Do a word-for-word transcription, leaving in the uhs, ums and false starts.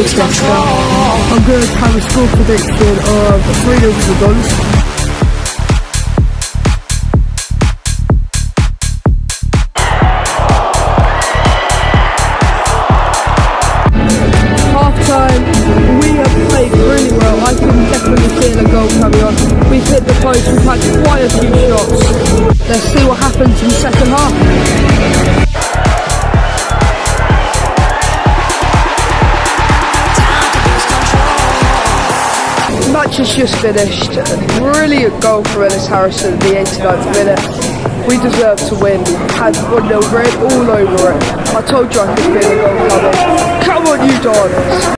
Let's go. I'm going to have a score prediction of three nil to the Dons. Half time, we have played really well. I can definitely feel a goal coming on. We've hit the post, we've had quite a few shots. Let's see what happens in the second half. Match has just finished. Brilliant goal from Ellis Harrison at the eighty-ninth minute. We deserve to win. We had one nil red all over it. I told you I could feel the goal coming. Come on, you Dons!